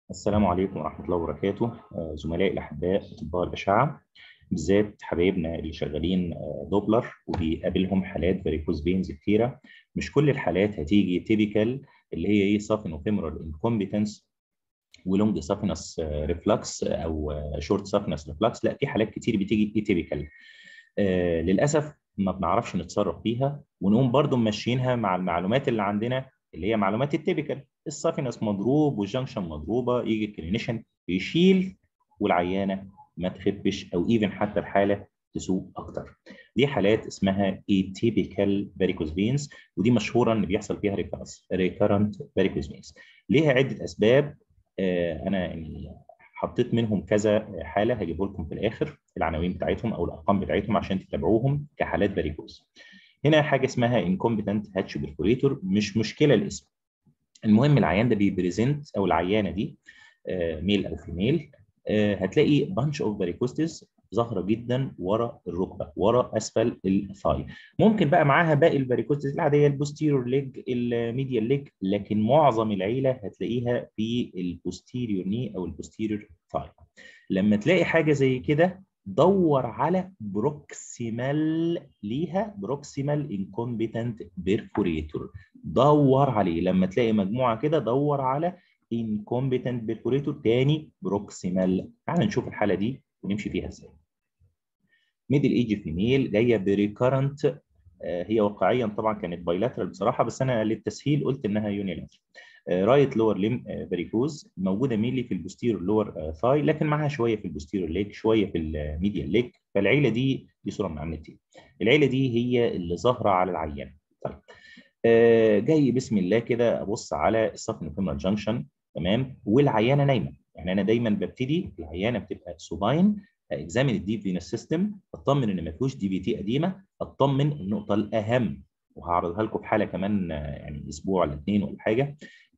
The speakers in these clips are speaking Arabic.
السلام عليكم ورحمة الله وبركاته. زملائي الأحباء أطباء الأشعة، بالذات حبايبنا اللي شغالين دوبلر وبيقابلهم حالات فاريكوز فينز كتيرة. مش كل الحالات هتيجي تيبيكال اللي هي ايه سافينوفيمورال انكومبتنس ولونج سافينس ريفلكس او شورت سافينس ريفلكس. لا، في حالات كتير بتيجي ايتيبيكال. للاسف ما بنعرفش نتصرف فيها ونقوم برضو ماشيينها مع المعلومات اللي عندنا اللي هي معلومات التيبيكال. السافينس مضروب والجنكشن مضروبه، يجي الكلينيشن يشيل والعيانه ما تخفش او ايفن حتى الحاله تسوء اكتر. دي حالات اسمها atypical varicose veins، ودي مشهوره ان بيحصل فيها recurrent varicose veins. ليها عده اسباب. انا يعني حطيت منهم كذا حاله هجيبه لكم في الاخر العناوين بتاعتهم او الارقام بتاعتهم عشان تتابعوهم كحالات فاريكوز. هنا حاجه اسمها انكومبتنت هاتش بيرفوريتور، مش مشكله الاسم. المهم العيان ده بيبريزنت او العيانه دي ميل او فيميل. هتلاقي بانش اوف فاريكوستس ظاهره جدا ورا الركبه، ورا اسفل الثاي. ممكن بقى معاها باقي الفاريكوستس العاديه، البوستيريور ليج، الميديال ليج، لكن معظم العيله هتلاقيها في البوستيريور ني او البوستيريور ثاي. لما تلاقي حاجه زي كده دور على بروكسيمال ليها، بروكسيمال انكومبتنت بيرفوريتور. دور عليه لما تلاقي مجموعه كده، دور على incompetent perforator تاني بروكسيمال. تعال نشوف الحاله دي ونمشي فيها ازاي. ميدل ايج فيميل جايه بريكارنت. هي واقعيا طبعا كانت بايلاترال بصراحه، بس انا للتسهيل قلت انها يونيلاترال. رايت لور ليم فاريكوز موجوده مينلي في البوستيرور لور ثاي، لكن معاها شويه في البوستيرور ليج، شويه في الميديال ليج. فالعيله دي صوره من على النت. العيله دي هي اللي ظاهره على العيان. طيب، جاي بسم الله كده ابص على السفنوفيمورال جانكشن، تمام، والعيانه نايمه. يعني انا دايما ببتدي العيانه بتبقى سوباين، اكزامين الديب فينس سيستم، اطمن ان ما فيهوش دي في تي قديمه، اطمن النقطه الاهم وهعرضها لكم في حاله كمان يعني اسبوع ولا اثنين ولا حاجه.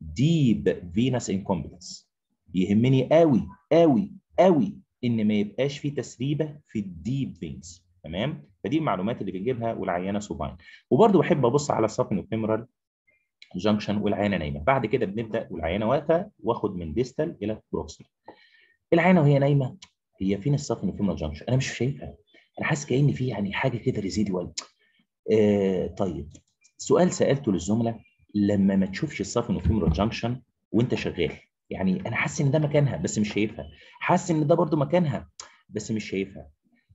ديب فينس انكومبتنس يهمني قوي قوي قوي ان ما يبقاش في تسريبه في الديب فينس، تمام. فدي المعلومات اللي بنجيبها والعيانه سوباين. وبرده بحب ابص على السابنوفيمورال جانكشن والعينه نايمه. بعد كده بنبدا والعينه واقفه واخد من ديستال الى بروكسيمال. العينه وهي نايمه، هي فين السابنوفيمورال جانكشن؟ انا مش شايفها. انا حاسس كأن في يعني حاجه كده ريزيدوال. طيب، سؤال سالته للزملاء: لما ما تشوفش السابنوفيمورال جانكشن وانت شغال، يعني انا حاسس ان ده مكانها بس مش شايفها، حاسس ان ده برضو مكانها بس مش شايفها.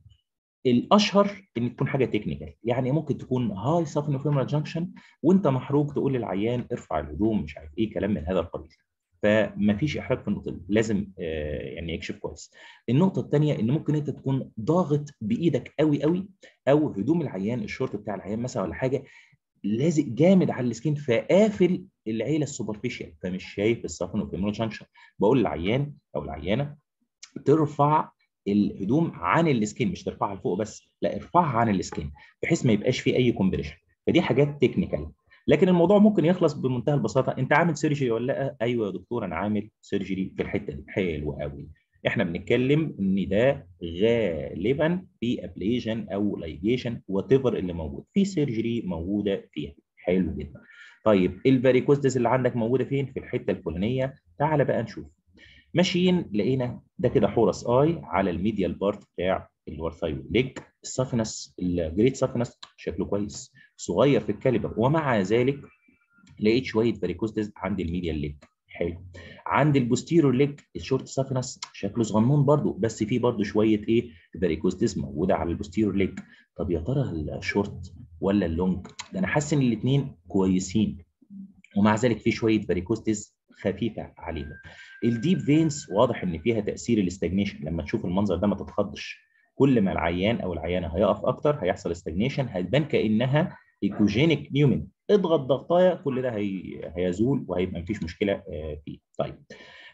الاشهر ان تكون حاجه تكنيكال، يعني ممكن تكون هاي سافينوفيمورال جانكشن وانت محروق تقول للعيان ارفع الهدوم، مش عارف ايه كلام من هذا القبيل. فما فيش احراج في النقطه دي، لازم يعني يكشف كويس. النقطه الثانيه ان ممكن انت تكون ضاغط بايدك قوي قوي، او هدوم العيان الشورت بتاع العيان مثلا ولا حاجه لازق جامد على السكين فقافل العيله السوبرفيشال، فمش شايف السافينوفيمورال جانكشن. بقول للعيان او العيانه ترفع الهدوم عن السكين، مش ترفعها لفوق بس، لا ارفعها عن السكين بحيث ما يبقاش في اي كومبريشن. فدي حاجات تكنيكال، لكن الموضوع ممكن يخلص بمنتهى البساطه. انت عامل سيرجري ولا لا؟ ايوه يا دكتور انا عامل سيرجري في الحته دي. حلو قوي. احنا بنتكلم ان ده غالبا في ابليجن او لايجيشن وات ايفر اللي موجود في سيرجري موجوده فيها. حلو جدا. طيب الفاريكوزدس اللي عندك موجوده فين؟ في الحته الفلانيه. تعال بقى نشوف. ماشيين لقينا ده كده حورس اي على الميديال بارت بتاع الورثاي ليج. السافنس الجريت سافنس شكله كويس، صغير في الكاليبر، ومع ذلك لقيت شويه فاريكوزدز عند الميديال ليج. حلو. عند البوستيرور ليج الشورت سافنس شكله صغنون برضو، بس فيه برضو شويه ايه فاريكوزدز موجوده على البوستيرور ليج. طب يا ترى الشورت ولا اللونج؟ ده انا حاسس ان الاثنين كويسين، ومع ذلك في شويه فاريكوستيز خفيفه عليهم. الديب فينز واضح ان فيها تاثير الاستجنيشن. لما تشوف المنظر ده ما تتخضش، كل ما العيان او العيانه هيقف اكتر هيحصل استجنيشن، هتبان كانها ايكوجينيك نيومن. اضغط ضغطايه كل ده هيزول وهيبقى مفيش مشكله فيه. طيب،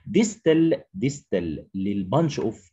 ديستال للبانش اوف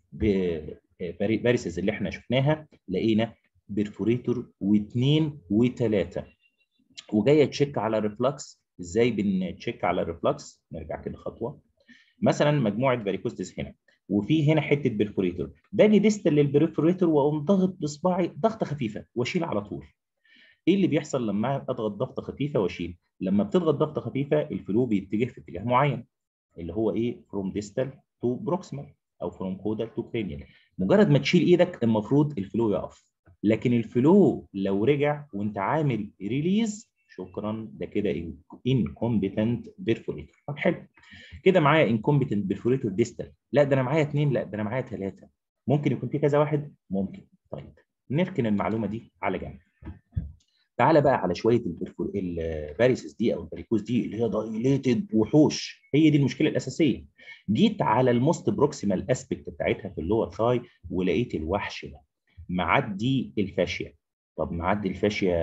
فاريسز اللي احنا شفناها لقينا بيرفوريتور واثنين وثلاثه، وجايه تشيك على الريفلكس. ازاي بنتشيك على الريفلكس؟ نرجع كده خطوه. مثلا مجموعه فاريكوستس هنا، وفي هنا حته برفوريتور، باجي ديستال للبرفوريتور واقوم ضغط بصباعي ضغطه خفيفه واشيل على طول. ايه اللي بيحصل لما اضغط ضغطه خفيفه واشيل؟ لما بتضغط ضغطه خفيفه الفلو بيتجه في اتجاه معين، اللي هو ايه فروم ديستال تو بروكسيمال او فروم كودال تو كرينيال. مجرد ما تشيل ايدك المفروض الفلو يقف، لكن الفلو لو رجع وانت عامل ريليز شكرا ده كده انكومبتنت بيرفوريتور. طب حلو كده معايا انكومبتنت بيرفوريتور ديستال، لا ده انا معايا اثنين، لا ده انا معايا ثلاثه، ممكن يكون في كذا واحد ممكن. طيب نركن المعلومه دي على جنب. تعالى بقى على شويه الفاريسز دي او الفاريكوز دي اللي هي دايليتد وحوش، هي دي المشكله الاساسيه. جيت على الموست بروكسيمال اسبكت بتاعتها في اللور ثاي ولقيت الوحش ده معدي الفاشيه. طب معدي الفاشيه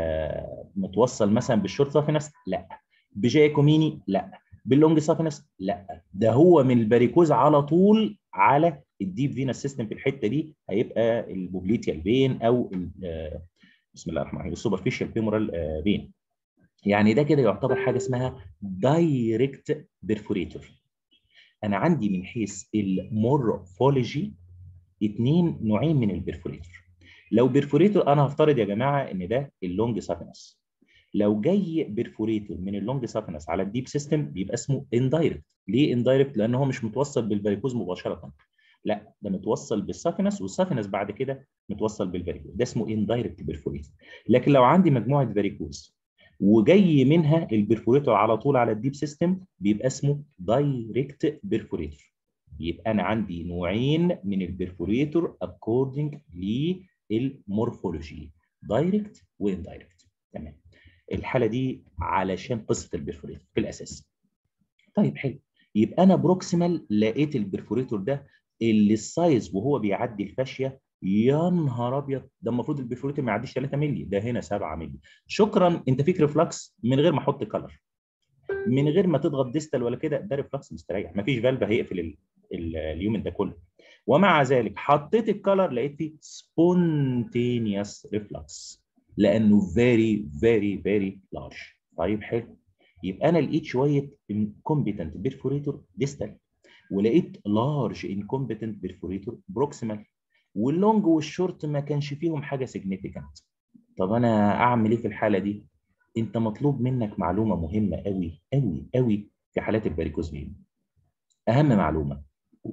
متوصل مثلا بالشورت سافينس؟ لا. بجايكوميني؟ لا. باللونج سافينس؟ لا. ده هو من الباريكوز على طول على الديب فينس سيستم. في الحته دي هيبقى البوبليتيال فين او بسم الله الرحمن الرحيم السوبرفيشال بيمورال فين. يعني ده كده يعتبر حاجه اسمها دايركت بيرفوريتور. انا عندي من حيث المورفولوجي نوعين من البرفوريتور. لو بيرفوريتور انا هفترض يا جماعه ان ده اللونج سافينس، لو جاي بيرفوريتور من اللونج سافينس على الديب سيستم بيبقى اسمه اندايركت. ليه اندايركت؟ لان هو مش متوصل بالفاريكوز مباشره، لا ده متوصل بالسافينس، والسافينس بعد كده متوصل بالفاريكوز، ده اسمه اندايركت بيرفوريتور. لكن لو عندي مجموعه فاريكوز وجاي منها البرفوريتور على طول على الديب سيستم بيبقى اسمه دايركت بيرفوريتور. يبقى انا عندي نوعين من البرفوريتور اكوردنج للمورفولوجي، دايركت واندايركت. تمام. الحاله دي علشان قصه البرفوريتور في الاساس. طيب حلو، يبقى انا بروكسيمال لقيت البرفوريتور ده اللي السايز وهو بيعدي الفاشيه يا نهار ابيض، ده المفروض البرفوريتور ما يعديش 3 مللي، ده هنا 7 مللي. شكرا، انت فيك ريفلكس من غير ما احط كلر، من غير ما تضغط ديستال ولا كده، ده ريفلكس مستريح، مفيش فالف هيقفل اليومن ده كله. ومع ذلك حطيت الكلر لقيت فيه سبونتينيوس ريفلكس لانه فيري فيري فيري لارج. طيب حلو، يبقى انا لقيت شويه انكومبتنت بيرفوريتور ديستال، ولقيت لارج انكومبتنت بيرفوريتور بروكسيمال، واللونج والشورت ما كانش فيهم حاجه سيجنيفيكانت. طب انا اعمل ايه في الحاله دي؟ انت مطلوب منك معلومه مهمه قوي قوي قوي في حالات الفاريكوز فين. اهم معلومه،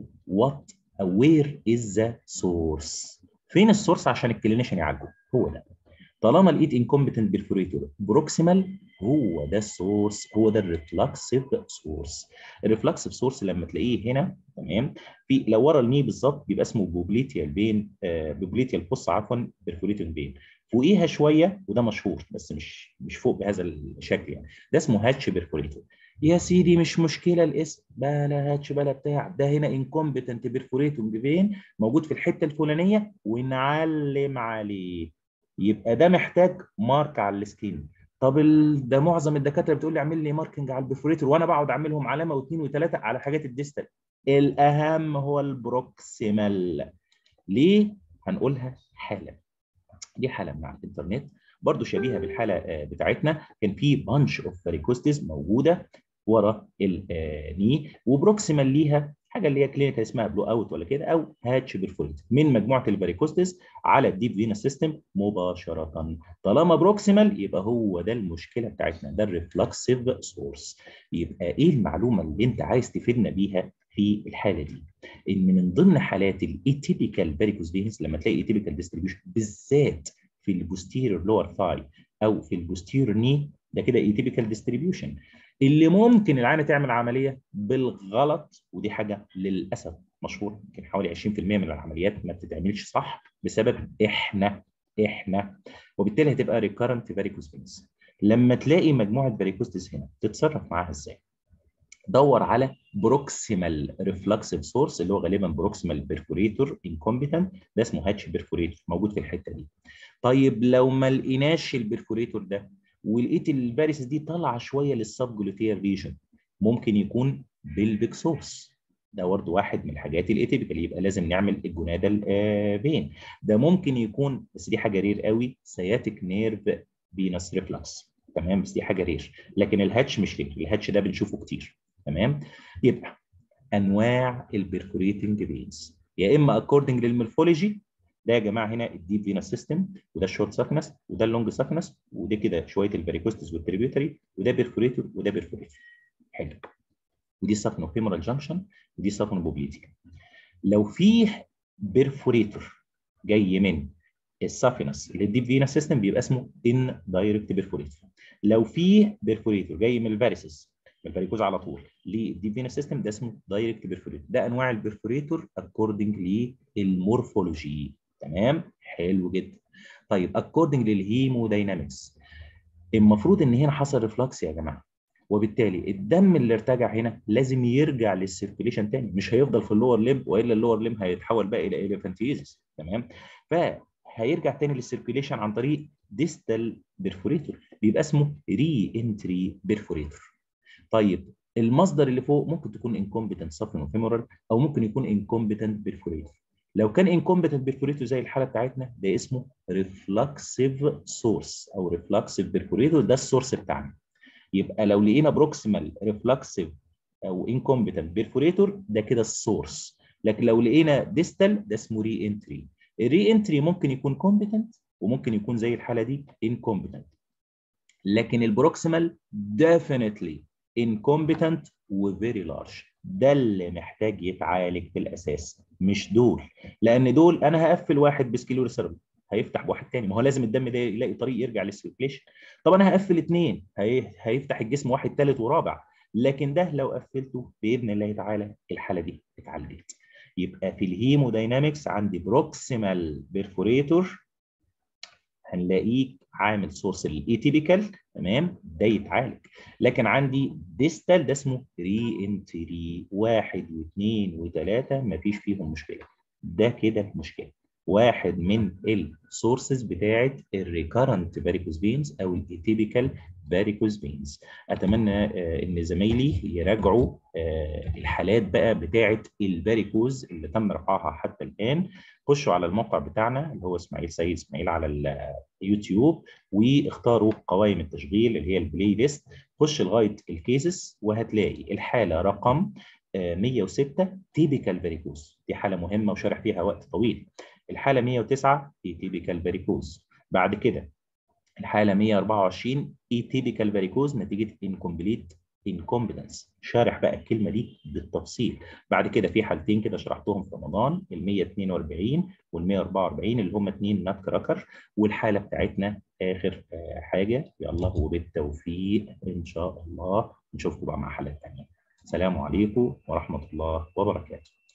وات او وير از ذا سورس. فين السورس عشان الكلينيشن يعالجه؟ هو ده. طالما لقيت انكومبتنت بيرفوريتور بروكسيمال هو ده السورس، هو ده الريفلكسيف سورس. الريفلكسيف سورس لما تلاقيه هنا تمام، في لو ورا الني بالظبط بيبقى اسمه بوبليتيال فين، بوبليتيال بص عفوا بيرفوريتنج فين. فوقيها شويه وده مشهور بس مش فوق بهذا الشكل يعني، ده اسمه هاتش بيرفوريتور. يا سيدي مش مشكله الاسم، بلا هاتش بلا بتاع، ده هنا انكومبتنت بيرفوريتنج فين موجود في الحته الفلانيه ونعلم عليه، يبقى ده محتاج مارك على السكين. طب ده معظم الدكاتره بتقول لي اعمل لي ماركنج على البرفوريتور، وانا بقعد اعملهم علامه واثنين وثلاثه على حاجات الديستال. الاهم هو البروكسيمال. ليه؟ هنقولها حالا. دي حاله من على الانترنت برضو شبيهه بالحاله بتاعتنا، كان في بانش اوف فاريكوستيز موجوده ورا الني وبروكسيمال ليها حاجه اللي هي كلينيكال اسمها بلو اوت ولا كده او هاتش بيرفوريت من مجموعه الفاريكوستيز على الديب فينس سيستم مباشره. طالما بروكسيمال يبقى هو ده المشكله بتاعتنا، ده الريفلكسيف سورس. يبقى ايه المعلومه اللي انت عايز تفيدنا بيها في الحاله دي؟ ان من ضمن حالات الايتيبيكال فاريكوز فينس لما تلاقي ايتيبيكال ديستريبيوشن بالذات في البوستيريور لور ثاي او في البوستيريور ني، ده كده ايتيبيكال ديستريبيوشن اللي ممكن العينه تعمل عمليه بالغلط، ودي حاجه للاسف مشهور، يمكن حوالي 20% من العمليات ما بتتعملش صح بسبب احنا وبالتالي هتبقى ريكارنت فاريكوز فينس. لما تلاقي مجموعه فاريكوستس هنا تتصرف معاها ازاي؟ دور على بروكسيمال ريفلكسيف سورس اللي هو غالبا بروكسيمال بيرفوريتور انكومبتنت، ده اسمه هاتش بيرفوريتور موجود في الحته دي. طيب لو ما لقيناش البرفوريتور ده ولقيت الفاريسز دي طالعه شويه للسب جلوتيال ريجن، ممكن يكون بيلفيك سورس، ده برضه واحد من الحاجات الاتيبيكال، يبقى لازم نعمل الجونادال فين. ده ممكن يكون بس دي حاجه رير قوي سياتيك نيرف فينس ريفلكس، تمام بس دي حاجه رير، لكن الهاتش مش رير، الهاتش ده بنشوفه كتير. تمام. يبقى انواع البرفوريتنج فينز يا اما اكوردنج للمورفولوجي، ده يا جماعه هنا الديب فينس سيستم، وده الشورت سافنس، وده اللونج سافنس، وده كده شويه الفاريكوستس والتريبيوتري، وده بيرفوريتور وده بيرفوريتور. حلو. ودي سافنوفيمورال جانكشن، ودي سافنوبوبليتيكال. لو فيه بيرفوريتور جاي من السافينس للديب فينس سيستم بيبقى اسمه ان دايركت بيرفوريتور. لو فيه بيرفوريتور جاي من الفاريسز، من الفاريكوز على طول للديب فينس سيستم، ده اسمه دايركت بيرفوريتور. ده انواع البيرفوريتور اكوردنج للمورفولوجي. تمام، حلو جدا. طيب اكوردنج للهيموداينامكس، المفروض ان هنا حصل ريفلكس يا جماعه، وبالتالي الدم اللي ارتجع هنا لازم يرجع للسيركيليشن تاني، مش هيفضل في اللور ليم، والا اللور ليم هيتحول بقى الى اليفانتيزس. تمام، فهيرجع تاني للسيركيليشن عن طريق ديستال بيرفوريتور، بيبقى اسمه ري انتري بيرفوريتور. طيب المصدر اللي فوق ممكن تكون انكومبتنت سافينوفيمورال، او ممكن يكون انكومبتنت بيرفوريتور. لو كان انكومبتنت بيرفوريتور زي الحاله بتاعتنا، ده اسمه ريفلكسيف سورس او ريفلكسيف بيرفوريتور، ده السورس بتاعنا. يبقى لو لقينا بروكسيمال ريفلكسيف او انكومبتنت بيرفوريتور، ده كده السورس. لكن لو لقينا ديستال، ده اسمه ري انتري. الري انتري ممكن يكون كومبتنت، وممكن يكون زي الحاله دي انكومبتنت. لكن البروكسيمال ديفينتلي انكومبتنت وفيري لارج، ده اللي محتاج يتعالج في الاساس، مش دول. لان دول انا هقفل واحد بسكيلوري سيرم، هيفتح واحد تاني، ما هو لازم الدم ده يلاقي طريق يرجع للسيركليشن. طب انا هقفل اثنين، هيفتح الجسم واحد ثالث ورابع. لكن ده لو قفلته باذن الله تعالى الحاله دي اتعالجت. يبقى في الهيموداينامكس عندي بروكسيمال بيرفوريتور هنلاقيه عامل سورس الايتيبيكال، تمام، ده يتعالج. لكن عندي ديستال ده اسمه ري انتري، واحد واثنين وثلاثه مفيش فيهم مشكله، ده كده مشكله. واحد من السورسز بتاعه الريكارنت فاريكوز فينز او الايتيبيكال فاريكوز فينز. اتمنى ان زمايلي يراجعوا الحالات بقى بتاعه الفاريكوز اللي تم رفعها حتى الان. خشوا على الموقع بتاعنا اللي هو اسماعيل سيد اسماعيل على اليوتيوب، واختاروا قوائم التشغيل اللي هي البلاي ليست. خش لغايه الكيسز وهتلاقي الحاله رقم 106 تيبيكال فاريكوز، دي حاله مهمه وشارح فيها وقت طويل. الحاله 109 تيبيكال فاريكوز. بعد كده الحاله 124 ايتيبيكال فاريكوز نتيجه انكمبليت انكومبتنس، شارح بقى الكلمه دي بالتفصيل. بعد كده في حالتين كده شرحتهم في رمضان، ال 142 وال 144 اللي هم اثنين نات كراكر. والحاله بتاعتنا اخر حاجه. يلا وبالتوفيق ان شاء الله، نشوفكم بقى مع حالات ثانيه. السلام عليكم ورحمه الله وبركاته.